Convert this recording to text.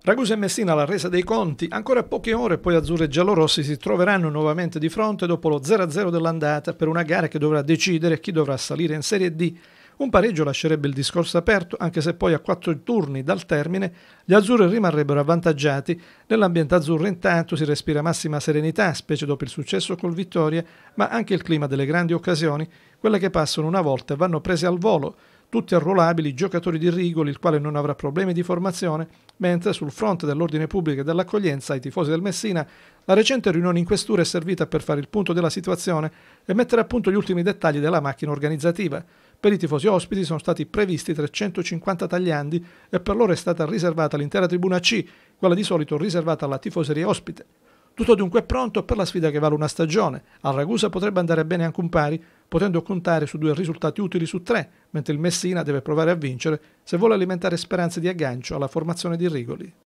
Ragusa e Messina alla resa dei conti, ancora poche ore poi azzurri e giallorossi si troveranno nuovamente di fronte dopo lo 0-0 dell'andata per una gara che dovrà decidere chi dovrà salire in Serie D. Un pareggio lascerebbe il discorso aperto, anche se poi a 4 turni dal termine gli azzurri rimarrebbero avvantaggiati. Nell'ambiente azzurro intanto si respira massima serenità, specie dopo il successo col Vittoria, ma anche il clima delle grandi occasioni, quelle che passano una volta e vanno prese al volo. Tutti arruolabili, giocatori di Rigoli, il quale non avrà problemi di formazione, mentre sul fronte dell'ordine pubblico e dell'accoglienza ai tifosi del Messina la recente riunione in questura è servita per fare il punto della situazione e mettere a punto gli ultimi dettagli della macchina organizzativa. Per i tifosi ospiti sono stati previsti 350 tagliandi e per loro è stata riservata l'intera tribuna C, quella di solito riservata alla tifoseria ospite. Tutto dunque pronto per la sfida che vale una stagione. Al Ragusa potrebbe andare bene anche un pari, potendo contare su 2 risultati utili su 3, mentre il Messina deve provare a vincere se vuole alimentare speranze di aggancio alla formazione di Rigoli.